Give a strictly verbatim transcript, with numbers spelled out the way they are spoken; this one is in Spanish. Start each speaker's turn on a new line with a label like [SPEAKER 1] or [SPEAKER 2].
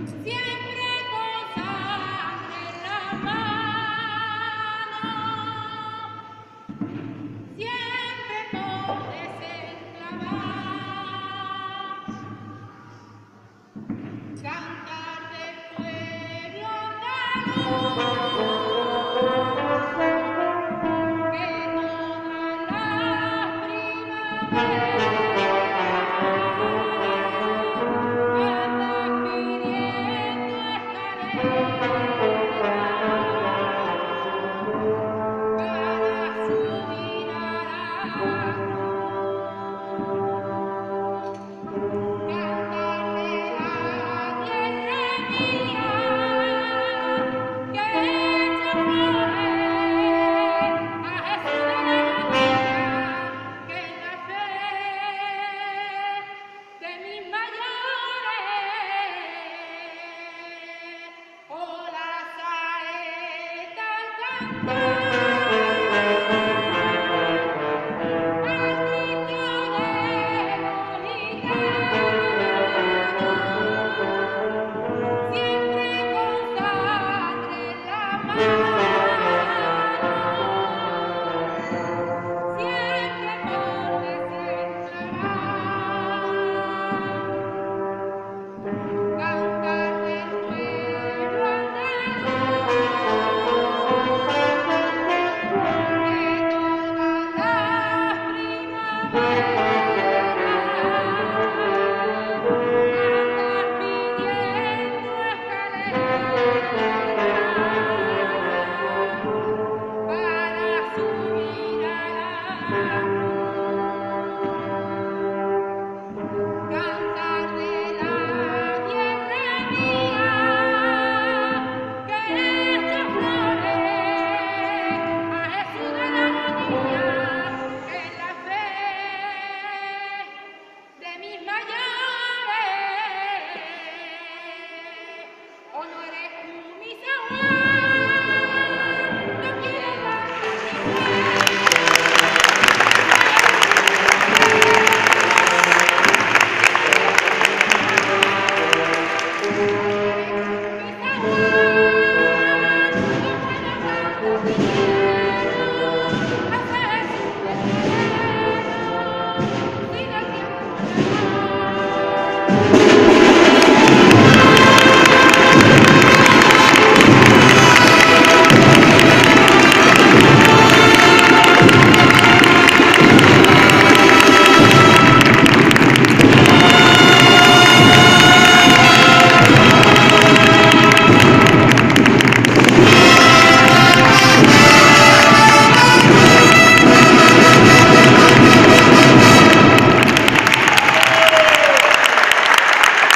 [SPEAKER 1] siempre con sangre en la mano, siempre por desenclavar, cantar del pueblo andaluz, que todas las primaveras anda pidiendo escaleras para subir a la cruz. Cantar de la tierra mía que echa flores a Jesús de la María, que es la fe de mis mayores, o la saeta al cantar.